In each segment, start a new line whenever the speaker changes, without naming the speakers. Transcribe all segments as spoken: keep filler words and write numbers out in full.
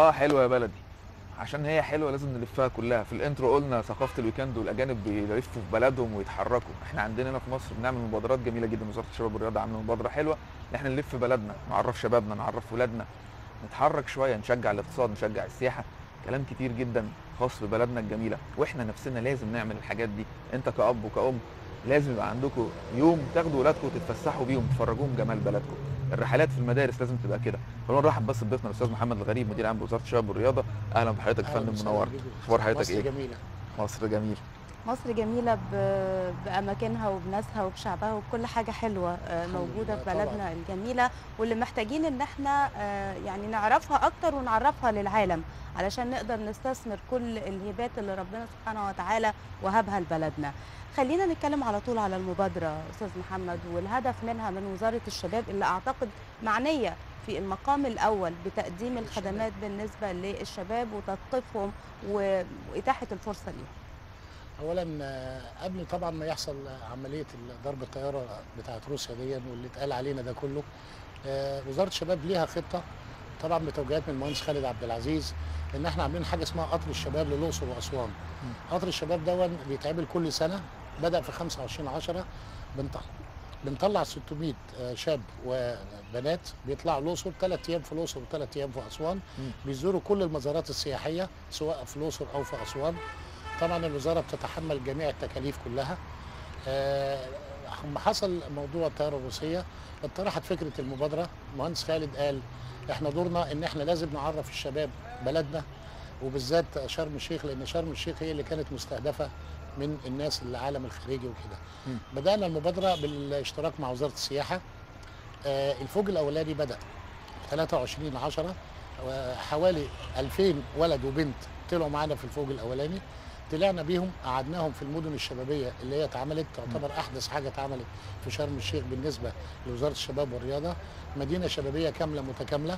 اه حلوه يا بلدي، عشان هي حلوه لازم نلفها كلها. في الانترو قلنا ثقافه الويكند والاجانب بيلفوا في بلدهم ويتحركوا. احنا عندنا هنا في مصر بنعمل مبادرات جميله جدا، وزاره الشباب والرياضه عامله مبادره حلوه ان احنا نلف بلدنا، نعرف شبابنا، نعرف ولادنا، نتحرك شويه، نشجع الاقتصاد، نشجع السياحه. كلام كتير جدا خاص ببلدنا الجميله، واحنا نفسنا لازم نعمل الحاجات دي. انت كأب وكأم لازم يبقى عندكم يوم تاخدوا ولادكم وتتفسحوا بيهم، تفرجوهم جمال بلدكم. الرحلات في المدارس لازم تبقى كده. خلونا نرحب بس بضيفنا الاستاذ محمد الغريب، مدير عام بوزاره الشباب والرياضه. اهلا بحضرتك يا
اهلا
فندم،
وسهلا
منورت.
بيكم.
اخبار حضرتك
مصر
ايه؟
جميله.
مصر جميل.
مصر جميلة ب- بأماكنها وبناسها وبشعبها وبكل حاجة حلوة آه،
الحمد
موجودة
لله
في
طبعا.
بلدنا الجميلة، واللي محتاجين إن احنا آه، يعني نعرفها أكتر ونعرفها للعالم علشان نقدر نستثمر كل الهبات اللي ربنا سبحانه وتعالى وهبها لبلدنا. خلينا نتكلم على طول على المبادرة أستاذ محمد، والهدف منها من وزارة الشباب اللي أعتقد معنية في المقام الأول بتقديم الخدمات بالنسبة للشباب وتثقيفهم وإتاحة الفرصة ليهم.
اولا آه، قبل طبعا ما يحصل عمليه ضرب الطياره بتاعت روسيا دي واللي اتقال علينا ده كله، آه، وزاره الشباب ليها خطه طبعا بتوجيهات من المهندس خالد عبد العزيز، ان احنا عاملين حاجه اسمها قطر الشباب للاقصر واسوان. قطر الشباب دون بيتعمل كل سنه، بدا في خمسة وعشرين عشرة. بنطلع بنطلع ستمائة آه، شاب وبنات بيطلعوا الاقصر، ثلاث ايام في الاقصر وثلاث ايام في اسوان، بيزوروا كل المزارات السياحيه سواء في الاقصر او في اسوان. طبعا الوزاره بتتحمل جميع التكاليف كلها. آه، لما حصل موضوع الطياره الروسيه اطرحت فكره المبادره. المهندس خالد قال احنا دورنا ان احنا لازم نعرف الشباب بلدنا، وبالذات شرم الشيخ، لان شرم الشيخ هي اللي كانت مستهدفه من الناس العالم الخارجي وكده. بدانا المبادره بالاشتراك مع وزاره السياحه. آه، الفوج الاولاني بدا ثلاثة وعشرين عشرة، وحوالي ألفين ولد وبنت طلعوا معانا في الفوج الاولاني. طلعنا بيهم قعدناهم في المدن الشبابيه اللي هي اتعملت، تعتبر احدث حاجه اتعملت في شرم الشيخ بالنسبه لوزاره الشباب والرياضه. مدينه شبابيه كامله متكامله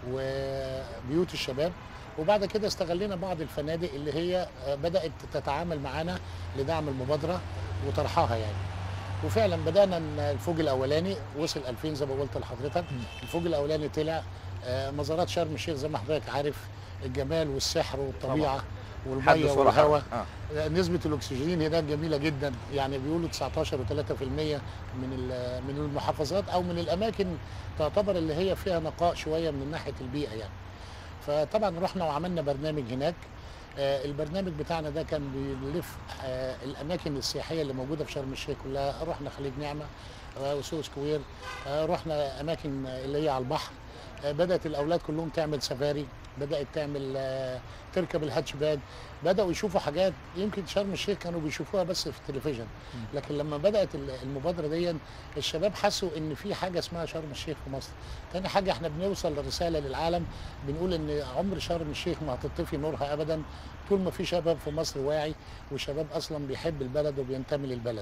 وبيوت الشباب. وبعد كده استغلينا بعض الفنادق اللي هي بدات تتعامل معانا لدعم المبادره وطرحها يعني. وفعلا بدانا الفوج الاولاني وصل ألفين زي ما قلت لحضرتك. الفوج الاولاني طلع آه، مزارات شرم الشيخ زي ما حضرتك عارف، الجمال والسحر والطبيعه والميه والهواء. آه. نسبه الاكسجين هناك جميله جدا، يعني بيقولوا تسعة عشر وثلاثة بالمئة من من المحافظات او من الاماكن تعتبر اللي هي فيها نقاء شويه من ناحيه البيئه يعني. فطبعا رحنا وعملنا برنامج هناك. آه، البرنامج بتاعنا ده كان بيلف آه، الاماكن السياحيه اللي موجوده في شرم الشيخ كلها. رحنا خليج نعمه آه، وسوق سكوير، آه، رحنا اماكن اللي هي على البحر. آه، بدات الاولاد كلهم تعمل سفاري، بدات تعمل آه، تركب الهاتش باج. بداوا يشوفوا حاجات يمكن شرم الشيخ كانوا بيشوفوها بس في التلفزيون، لكن لما بدات المبادره دي الشباب حسوا ان في حاجه اسمها شرم الشيخ في مصر. تاني حاجه احنا بنوصل رساله للعالم، بنقول ان عمر شرم الشيخ ما هتطفي نورها ابدا طول ما في شباب في مصر واعي، وشباب اصلا بيحب البلد وبينتمي للبلد.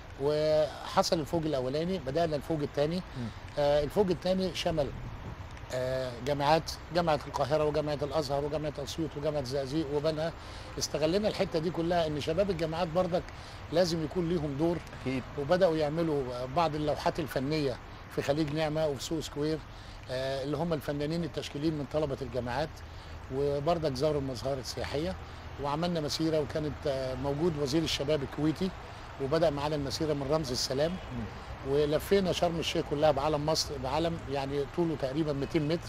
وحصل الفوج الاولاني، بدانا الفوج الثاني. آه الفوج الثاني شمل آه جامعات، جامعه القاهره وجامعه الازهر وجامعه اسيوط وجامعه الزقازيق وبنها. استغلينا الحته دي كلها ان شباب الجامعات بردك لازم يكون ليهم دور
اكيد.
وبداوا يعملوا بعض اللوحات الفنيه في خليج نعمه وفي سوق سكوير، آه اللي هم الفنانين التشكيليين من طلبه الجامعات. وبردك زاروا المظاهر السياحيه وعملنا مسيره، وكانت آه موجود وزير الشباب الكويتي وبدا معانا المسيره من رمز السلام. ولفينا شرم الشيخ كلها بعلم مصر، بعلم يعني طوله تقريبا مئتين متر.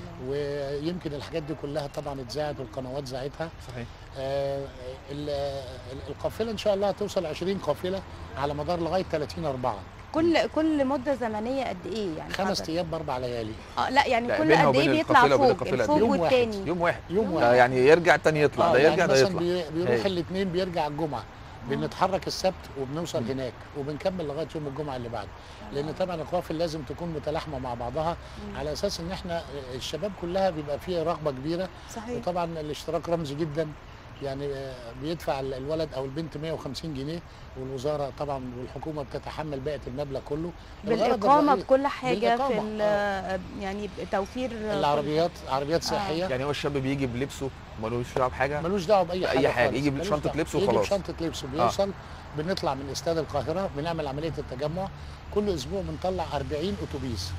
ويمكن الحاجات دي كلها طبعا اتذاعت والقنوات ذاعتها.
صحيح.
آه القافله ان شاء الله هتوصل عشرين قافله على مدار لغايه ثلاثين أربعة.
كل كل مده زمنيه قد ايه يعني؟
خمس ايام باربع ليالي.
اه لا يعني
لا،
كل
بينها
قد
وبين
ايه بيطلع
القافلة وبين
فوق
القافلة
الفوج
يوم واحد.
والتاني؟
يوم واحد.
يوم
آه
واحد.
يعني يرجع تاني يطلع،
آه
ده
يعني
يرجع ده
مثلا
يطلع.
بي- بيروح
هي.
الاثنين بيرجع الجمعه، بنتحرك السبت وبنوصل
مم.
هناك وبنكمل لغايه يوم الجمعه اللي بعده. لان طبعا القوافل لازم تكون متلاحمه مع بعضها على اساس ان احنا الشباب كلها بيبقى فيه رغبه كبيره.
صحيح.
وطبعا الاشتراك رمزي جدا، يعني آه، بيدفع الولد او البنت مئة وخمسين جنيه، والوزاره طبعا والحكومه بتتحمل باقي المبلغ كله. الغرض
بالاقامه
الرئيسي-
بكل حاجه في
بالإقامة.
ال-
آه.
يعني توفير
العربيات عربيات سياحيه.
يعني هو الشاب بيجي بلبسه ملوش دعوه بحاجه؟
ملوش دعوه باي حاجه
اي حاجه،
خالص.
يجي
ملوش
بشنطه
دعوة.
لبسه
يجي
وخلاص.
بشنطه لبسه بيوصل. آه. بنطلع من استاد القاهره بنعمل عمليه التجمع. كل اسبوع بنطلع أربعين اتوبيس،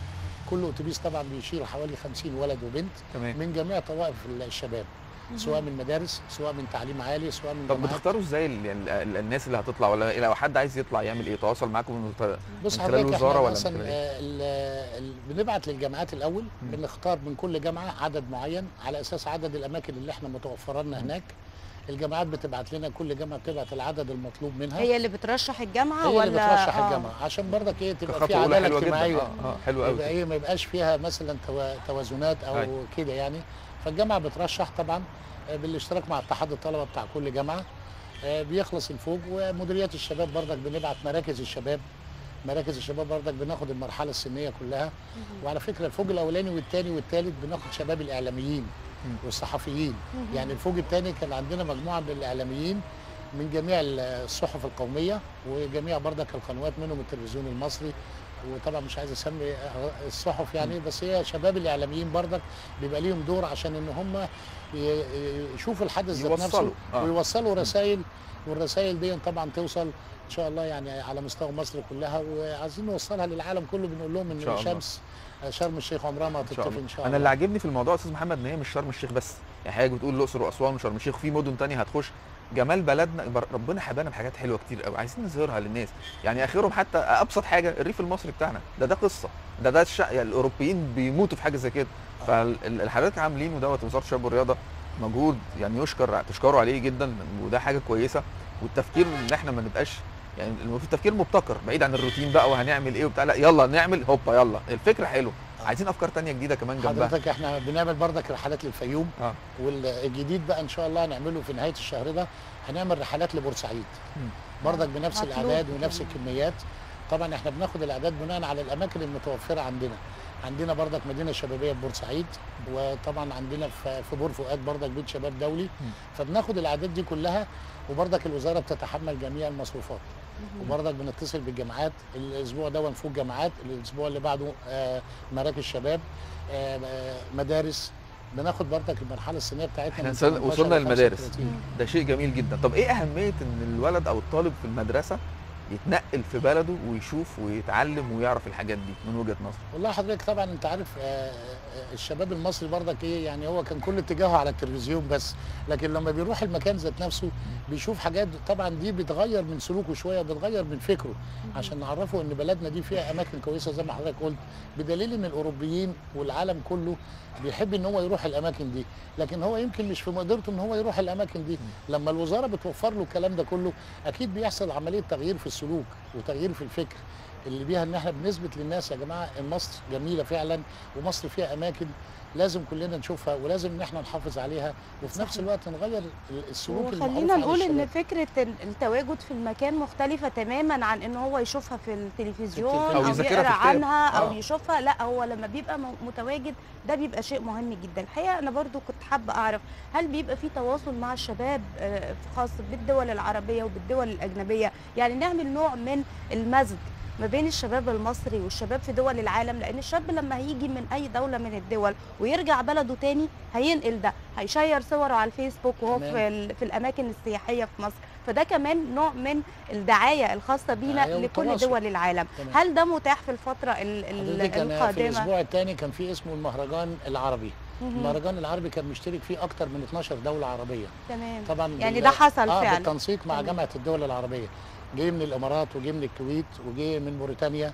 كل اتوبيس طبعا بيشيل حوالي خمسين ولد وبنت
تمام.
من جميع طوائف الشباب، سواء من مدارس، سواء من تعليم عالي، سواء من
طب
جامعات.
بتختاروا ازاي ال- ال- ال- الناس اللي هتطلع، ولا لو حد عايز يطلع يعمل ايه؟ تواصل معاكم من من
بص
خلال
حضرتك
الوزاره
احنا
ولا من
مثلا
خلال ايه؟
آه، ال- ال- بنبعت للجامعات الاول،
مم.
بنختار من كل جامعه عدد معين على اساس عدد الاماكن اللي احنا متوفره لنا هناك. الجامعات بتبعت لنا، كل جامعه بتبعت العدد المطلوب منها.
هي اللي بترشح الجامعه
هي
ولا
اللي بترشح
آه.
الجامعه عشان برضك ايه تبقى في
كخطوة أولى
عداله
حلوة جدا.
اجتماعيه.
اه اه حلو قوي.
يبقى ايه ما يبقاش فيها مثلا توا- توازنات او
أيوة.
كده يعني. فالجامعه بترشح طبعا آه، بالاشتراك مع اتحاد الطلبه بتاع كل جامعه. آه، بيخلص الفوج، ومديريات الشباب برضك بنبعت مراكز الشباب. مراكز الشباب برضك بناخد المرحله السنيه كلها. وعلى فكره الفوج الاولاني والثاني والثالث بناخد شباب الاعلاميين والصحفيين. يعني الفوج الثاني كان عندنا مجموعه من الاعلاميين من جميع الصحف القوميه وجميع برضك القنوات، منهم التلفزيون المصري، وطبعا مش عايز اسمي الصحف يعني، بس هي شباب الاعلاميين برضك بيبقى ليهم دور عشان ان هم ي- يشوفوا الحدث ذات نفسه
يوصلوا. آه.
ويوصلوا رسائل، والرسائل دي طبعا توصل ان شاء الله يعني على مستوى مصر كلها، وعايزين نوصلها للعالم كله. بنقول لهم
إن شاء
ان
الله.
شمس شرم الشيخ عمرها ما
ان شاء
هتطفي
الله.
ان شاء
انا
الله.
اللي عاجبني في الموضوع يا استاذ محمد ان هي مش شرم الشيخ بس، يعني حضرتك بتقول الاقصر واسوان وشرم الشيخ، في مدن تانية هتخش. جمال بلدنا بر- ربنا حبانا بحاجات حلوه كتير قوي، عايزين نظهرها للناس. يعني اخرهم حتى ابسط حاجه الريف المصري بتاعنا، ده ده قصه، ده ده الش... يعني الاوروبيين بيموتوا في حاجه زي كده. فاللي حضرتك عاملينه دوت وزاره الشباب والرياضه مجهود يعني يشكر، تشكروا عليه جدا، وده حاجه كويسه. والتفكير ان احنا ما نبقاش يعني المفروض تفكير مبتكر بعيد عن الروتين بقى وهنعمل ايه وبتاع، لا يلا نعمل هوبا يلا الفكره حلوه. عايزين افكار تانية جديده كمان جنبها.
حضرتك احنا بنعمل برضك رحلات للفيوم.
اه
والجديد بقى ان شاء الله هنعمله في نهايه الشهر ده، هنعمل رحلات لبورسعيد
مم.
برضك بنفس
مطلوب
الاعداد ونفس
كمان.
الكميات. طبعا احنا بناخد الاعداد بناء على الاماكن المتوفره عندنا. عندنا برضك مدينه شبابيه في بورسعيد، وطبعا عندنا في في بور فؤاد برضك بيت شباب دولي. فبناخد الاعداد دي كلها، وبرضك الوزاره بتتحمل جميع المصروفات. وبرضك بنتصل بالجامعات، الاسبوع ده ونفوق جامعات، الاسبوع اللي بعده آه، مراكز شباب، آه، آه، مدارس. بناخد برضك المرحله السنيه بتاعتنا
احنا
من
وصلنا-
ثمانية عشر
وصلنا
ل
للمدارس.
خمسة وثلاثين.
ده شيء جميل جدا. طب ايه اهميه ان الولد او الطالب في المدرسه يتنقل في بلده ويشوف ويتعلم ويعرف الحاجات دي من وجهه نظر؟
والله حضرتك طبعا انت عارف آه، آه، الشباب المصري برضك ايه يعني، هو كان كل اتجاهه على التلفزيون بس، لكن لما بيروح المكان ذات نفسه بيشوف حاجات طبعا دي بتغير من سلوكه شويه، بتغير من فكره، عشان نعرفه ان بلدنا دي فيها اماكن كويسه زي ما حضرتك قلت، بدليل ان الاوروبيين والعالم كله بيحب ان هو يروح الاماكن دي، لكن هو يمكن مش في مقدرته ان هو يروح الاماكن دي. لما الوزاره بتوفر له الكلام ده كله اكيد بيحصل عمليه تغيير في السلوك وتغيير في الفكر، اللي بيها ان احنا بنثبت للناس يا جماعه ان مصر جميله فعلا، ومصر فيها اماكن لازم كلنا نشوفها، ولازم ان احنا نحافظ عليها، وفي نفس الوقت نغير السلوك المعروف
وخلينا
عن
نقول ان
الشباب.
فكره ال- التواجد في المكان مختلفه تماما عن ان هو يشوفها في التلفزيون
أو
او,
يذاكرها
يقرا
في كتاب.
عنها او
آه.
يشوفها، لا هو لما بيبقى م- متواجد ده بيبقى شيء مهم جدا. الحقيقه انا برضو كنت حابه اعرف هل بيبقى في تواصل مع الشباب آه، خاص بالدول العربيه وبالدول الاجنبيه، يعني نعمل نوع من المزج ما بين الشباب المصري والشباب في دول العالم، لان الشاب لما هيجي من اي دوله من الدول ويرجع بلده تاني هينقل ده، هيشير صوره على الفيسبوك وهو
تمام.
في ال- في الاماكن السياحيه في مصر، فده كمان نوع من الدعايه الخاصه بينا
الدعاية
لكل
والتواصل.
دول العالم.
تمام.
هل ده متاح في الفتره ال- ال-
حضرتك أنا في
القادمه؟
الاسبوع الثاني كان في اسمه المهرجان العربي.
مهم.
المهرجان العربي كان مشترك فيه اكتر من اتناشر دوله عربيه.
تمام.
طبعا
يعني
بال-
ده حصل
آه
فعلا.
بالتنسيق مع
تمام.
جامعه الدول العربيه، جه من الامارات وجه من الكويت وجه من موريتانيا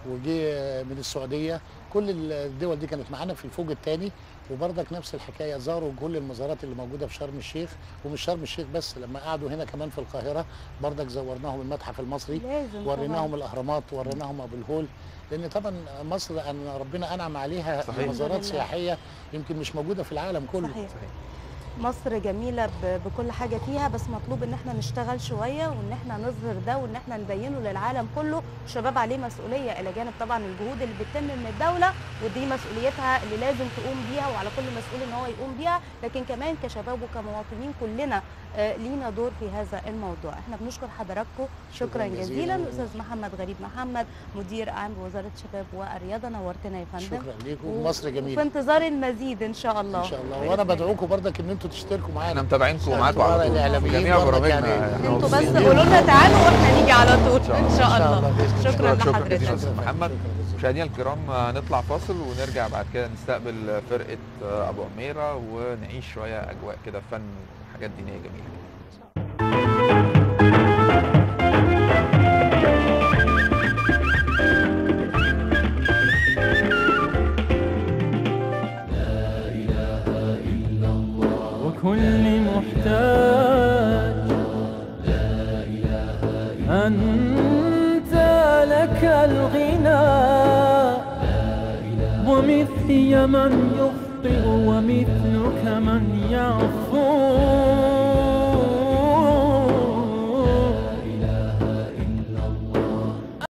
وجه من السعوديه، كل الدول دي كانت معانا في الفوج الثاني. وبرضك نفس الحكايه، زاروا كل المزارات اللي موجوده في شرم الشيخ، ومش شرم الشيخ بس، لما قعدوا هنا كمان في القاهره برضك زورناهم المتحف المصري،
لازم
وريناهم
طبعاً.
الاهرامات، وريناهم ابو الهول، لان طبعا مصر أن ربنا انعم عليها
صحيح.
مزارات
الحمد لله.
سياحيه يمكن مش موجوده في العالم كله.
صحيح.
صحيح.
مصر جميلة ب- بكل حاجة فيها، بس مطلوب ان احنا نشتغل شوية وان احنا نظهر ده وان احنا نبينه للعالم كله. الشباب عليه مسؤولية الى جانب طبعا الجهود اللي بتتم من الدولة، ودي مسؤوليتها اللي لازم تقوم بيها وعلى كل مسؤول ان هو يقوم بيها، لكن كمان كشباب وكمواطنين كلنا آه، لينا دور في هذا الموضوع. احنا بنشكر حضراتكم شكرا,
شكراً
جزيلا.
جزيلاً.
الاستاذ محمد غريب محمد مدير عام بوزارة الشباب والرياضة، نورتنا يا فندم.
شكرا ليكم،
و-
ومصر
وفي
جميله
انتظار المزيد ان شاء الله.
ان شاء الله.
بإذن
وانا
الله.
بدعوكم برضك ان انتوا تشتركوا
احنا
معانا.
متابعينكم ومعاكم على طول في
الإعلاميين
جميع
برضك
برامجنا.
يعني.
احنا
انتوا بس
مبسوطين.
قولوا لنا تعالوا واحنا نيجي على طول
إن شاء
ان
الله.
شاء
إن شاء
الله.
الله بإذن الله.
شكرا
شكراً
لحضرتك.
جزيلاً أستاذ محمد.
شكراً جزيلاً.
مشاهدينا الكرام هنطلع فاصل ونرجع بعد كده نستقبل فرقة أبو عميرة ونعيش شوية أجواء كده فن وحاجات دينية جميلة.
وكل محتاج أنت لك الغنى ومثلي من يخطئ ومثلك من يعفو